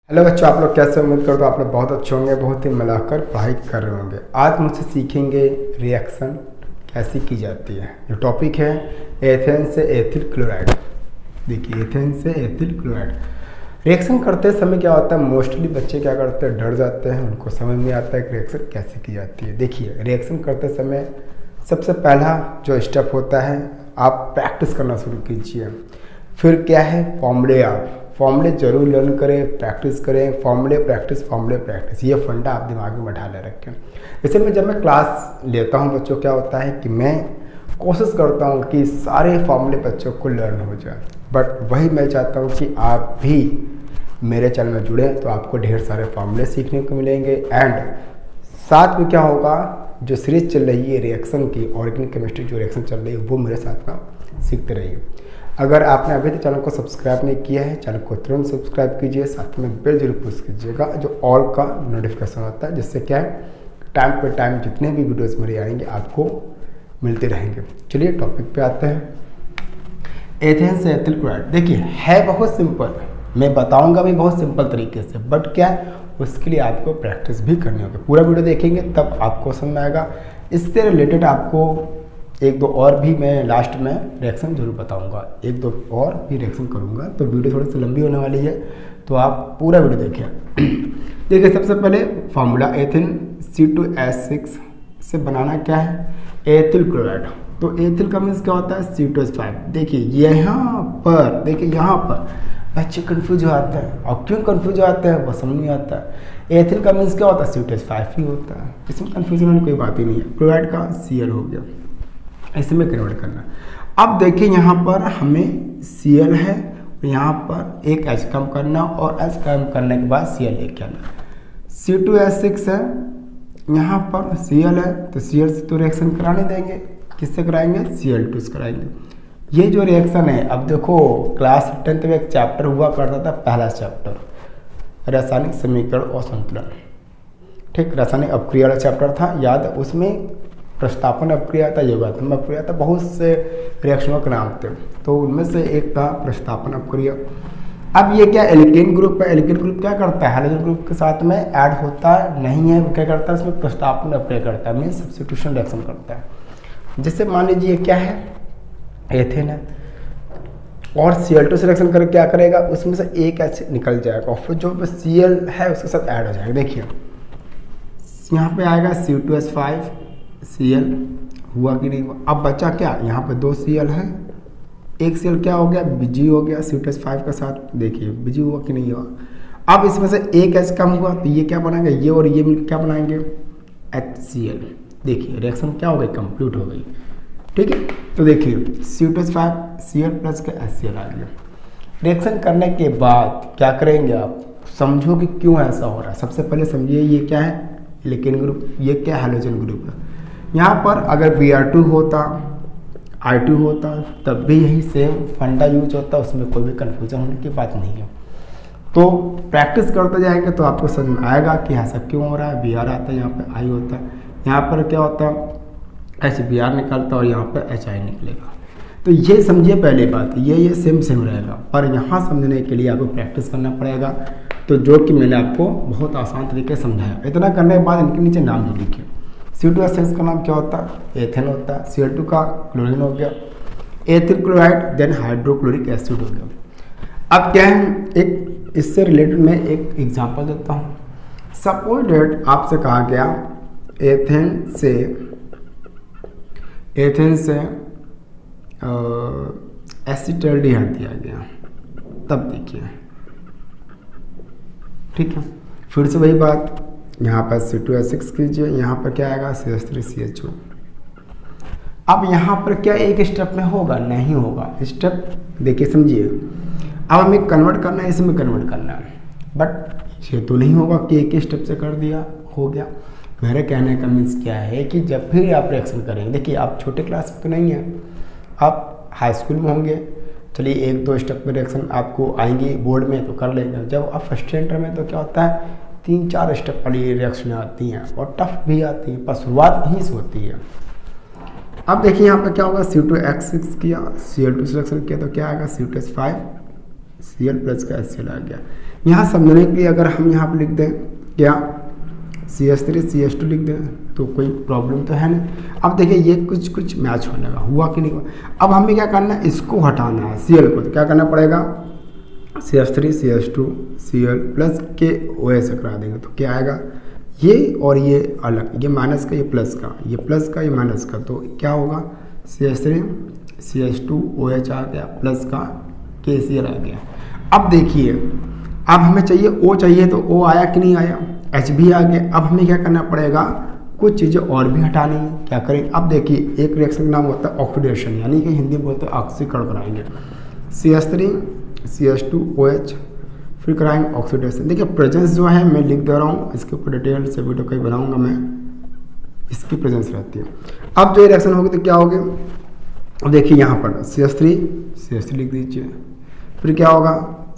Hello बच्चों, आप लोग कैसे? उम्मीद करता हूँ आप लोग बहुत अच्छे होंगे, बहुत ही मिलाकर पढ़ाई कर रहे होंगे। आज मुझसे सीखेंगे रिएक्शन कैसी की जाती है। ये टॉपिक है एथेन से एथिल क्लोराइड। देखिए, एथेन से एथिल क्लोराइड रिएक्शन करते समय क्या होता है, मोस्टली बच्चे क्या करते हैं, डर जाते हैं, उनको समझ नहीं आता है कि रिएक्शन कैसे की जाती है। देखिए, रिएक्शन करते समय सबसे पहला जो स्टेप होता है, आप प्रैक्टिस करना शुरू कीजिए। फिर क्या है, फॉर्मूले जरूर लर्न करें, प्रैक्टिस करें। फॉर्मूले प्रैक्टिस, ये फंडा आप दिमाग में बैठा ले रखें। जैसे जब मैं क्लास लेता हूँ बच्चों, क्या होता है कि मैं कोशिश करता हूँ कि सारे फॉर्मूले बच्चों को लर्न हो जाए। बट वही मैं चाहता हूँ कि आप भी मेरे चैनल में जुड़े तो आपको ढेर सारे फॉर्मूले सीखने को मिलेंगे। एंड साथ में क्या होगा, जो सीरीज चल रही है रिएक्शन की, ऑर्गेनिक केमिस्ट्री जो रिएक्शन चल रही है, वो मेरे साथ में सीखते रहिए। अगर आपने अभी तक चैनल को सब्सक्राइब नहीं किया है, चैनल को तुरंत सब्सक्राइब कीजिए, साथ में बेल जरूर प्रेस कीजिएगा, जो ऑल का नोटिफिकेशन होता है, जिससे क्या है टाइम पर टाइम जितने भी वीडियोस मेरे आएंगे आपको मिलते रहेंगे। चलिए टॉपिक पे आते हैं। एथेन से एथिल क्लोराइड। देखिए, है बहुत सिंपल, मैं बताऊंगा भी बहुत सिंपल तरीके से, बट क्या है उसके लिए आपको प्रैक्टिस भी करनी होगी। पूरा वीडियो देखेंगे तब आपको समझ में आएगा। इससे रिलेटेड आपको एक दो और भी मैं लास्ट में रिएक्शन जरूर बताऊंगा, एक दो और भी रिएक्शन करूंगा, तो वीडियो थोड़ी सी लंबी होने वाली है, तो आप पूरा वीडियो देखिए। देखिए, सबसे पहले फार्मूला एथिन C2H6 से बनाना क्या है, एथिल क्लोराइड। तो एथिल का मीन्स क्या होता है, C2H5। देखिए यहाँ पर, देखिए यहाँ पर बच्चे कंफ्यूज हो जाते हैं, और क्यों कंफ्यूज हो जाते हैं वो समझ नहीं आता है। एथिल का मीन्स क्या होता है, C2H5 ही होता है, इसमें कंफ्यूजन होने कोई बात ही नहीं है। क्लोराइड का Cl हो गया, इसमें कन्वर्ट करना। अब देखिए, यहाँ पर हमें Cl है, यहाँ पर एक H कम करना, और H कम करने के बाद Cl लेके आना। C2H6 है, यहाँ पर Cl है, तो Cl से तो रिएक्शन कराने देंगे, किससे कराएंगे, Cl2 से कराएंगे। ये जो रिएक्शन है, अब देखो क्लास 10th में एक चैप्टर हुआ करता था, पहला चैप्टर रासायनिक समीकरण और संतुलन, ठीक, रासायनिक अपक्रिया वाला चैप्टर था, याद है। उसमें प्रस्तापन अपक्रिया था, योगात्मक अपक्रिया था, बहुत से रिएक्शनों के नाम थे, तो उनमें से एक था प्रस्तापन अपक्रिया। अब ये क्या, एल्केन ग्रुप है। एल्केन ग्रुप क्या करता है, हाइड्रोजन ग्रुप के साथ में ऐड होता नहीं है, वो क्या करता है, इसमें प्रस्तापन अपक्रिया करता है, मीन सब्स्टिट्यूशन रिएक्शन करता है। जैसे मान लीजिए क्या है, एथेन है, और Cl2 से रिएक्शन करके क्या करेगा, उसमें से एक H निकल जाएगा, और फिर जो Cl है उसके साथ ऐड हो जाएगा। देखिए यहाँ पे आएगा C2H5, Cl हुआ कि नहीं हुआ। अब बचा क्या, यहाँ पे 2 Cl है, एक Cl क्या हो गया, Bg हो गया C2H5 के साथ। देखिए Bg हुआ कि नहीं हुआ। अब इसमें से एक H कम हुआ, तो ये क्या बनाएंगे, ये और ये मिलकर क्या बनाएंगे, HCl। देखिए रिएक्शन क्या हो गई, कंप्लीट हो गई, ठीक है। तो देखिए C2H5 Cl प्लस का HCl आ गया। रिएक्शन करने के बाद क्या करेंगे, आप समझो कि क्यों ऐसा हो रहा है। सबसे पहले समझिए, ये क्या है, एल्केन ग्रुप, ये क्या है, हैलोजन ग्रुप है। यहाँ पर अगर Br2 होता, I2 होता, तब भी यही सेम फंडा यूज होता, उसमें कोई भी कन्फ्यूजन होने की बात नहीं है। तो प्रैक्टिस करते जाएंगे तो आपको समझ में आएगा कि ऐसा क्यों हो रहा है। Br आता है, यहाँ पे I होता है, यहाँ पर क्या होता है, HBr निकलता है, और यहाँ पर HI निकलेगा। तो ये समझिए पहली बात, ये सेम रहेगा, पर यहाँ समझने के लिए आपको प्रैक्टिस करना पड़ेगा, तो जो कि मैंने आपको बहुत आसान तरीके से समझाया। इतना करने के बाद इनके नीचे नाम जो लिखिए। C2H6 का नाम क्या होता है, एथेन होता है। Cl2 का क्लोरीन हो गया, ethyl chloride, then hydrochloric acid हो गया। अब क्या है, एक इससे रिलेटेड मैं एक एग्जांपल देता हूँ। सपोज डेट आपसे कहा गया एथेन से एसिटाल्डिहाइड दिया गया, तब देखिए, ठीक है। फिर से वही बात, यहाँ पर C2H6 कीजिए, यहाँ पर क्या आएगा, CH3CH2। अब यहाँ पर क्या एक स्टेप में होगा, नहीं होगा। स्टेप देखिए, समझिए, अब हमें कन्वर्ट करना है, इसमें कन्वर्ट करना है, बट ये तो नहीं होगा कि एक ही स्टेप से कर दिया हो गया। मेरे कहने का मीन्स क्या है कि जब भी आप रिएक्शन करेंगे, देखिए आप छोटे क्लास में तो नहीं है, आप हाई स्कूल में होंगे, चलिए एक दो स्टेप में रिएक्शन आपको आएंगे बोर्ड में तो कर लेंगे। जब आप फर्स्ट स्टैंडर्ड में तो क्या होता है, 3-4 स्टेप वाली रिएक्शन आती हैं, और टफ भी आती हैं, पर शुरुआत यहीं से होती है। अब देखिए यहाँ पर क्या होगा, C2H6 किया, Cl2 से रिएक्शन किया, तो क्या आएगा, C2H5 Cl प्लस का HCl आ गया। यहाँ समझने के लिए अगर हम यहाँ पर लिख दें क्या CH3 CH2 लिख दें तो कोई प्रॉब्लम तो है नहीं। अब देखिए ये कुछ मैच होने का हुआ कि नहीं हुआ। अब हमें क्या करना है, इसको हटाना है Cl को, तो क्या करना पड़ेगा CH3 CH2 Cl प्लस के OH करा देंगे तो क्या आएगा, ये और ये अलग, ये माइनस का ये प्लस का, ये प्लस का ये माइनस का, तो क्या होगा CH3 CH2 OH आ गया प्लस का KCl आ गया। अब देखिए अब हमें चाहिए O चाहिए तो O आया कि नहीं आया, H भी आ गया। अब हमें क्या करना पड़ेगा, कुछ चीज़ें और भी हटानी है। क्या करें, अब देखिए एक रिएक्शन का नाम होता है ऑक्सीडेशन, यानी कि हिंदी में बोलते हैं ऑक्सीकरण कराएंगे। CH3 CH2 OH फिर कराएंगे ऑक्सीडेशन। देखिए प्रेजेंस जो है मैं लिख दे रहा हूँ, इसके ऊपर डिटेल से वीडियो कहीं बनाऊंगा मैं, इसकी प्रेजेंस रहती है। अब जो रिएक्शन होगी तो क्या होगी, अब देखिए यहाँ पर CH3 लिख दीजिए, फिर क्या होगा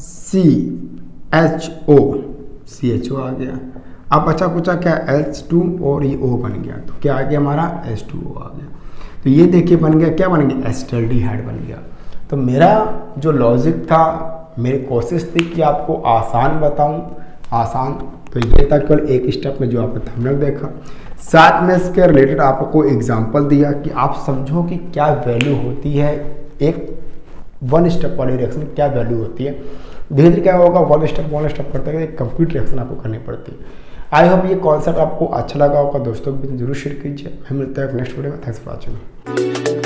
CHO आ गया। अब बचा कुचा क्या H2 और ये O बन गया, तो क्या आ गया हमारा H2O आ गया। तो ये देखिए बन गया, क्या बन गया एसिटाल्डिहाइड बन गया। तो मेरा जो लॉजिक था, मेरी कोशिश थी कि आपको आसान बताऊं, आसान तो ये था केवल एक स्टेप में जो आपने थंबनेल देखा, साथ में इसके रिलेटेड आपको एग्जांपल दिया कि आप समझो कि क्या वैल्यू होती है एक वन स्टेप वाली रिएक्शन, क्या वैल्यू होती है। धीरे धीरे क्या होगा, वन स्टेप करते हैं कंप्लीट रिएक्शन आपको करनी पड़ती है। आई होप ये कॉन्सेप्ट आपको अच्छा लगा होगा, दोस्तों के बीच जरूर शेयर कीजिए। हमें मिलता है नेक्स्ट वीडियो में। Thanks for watching.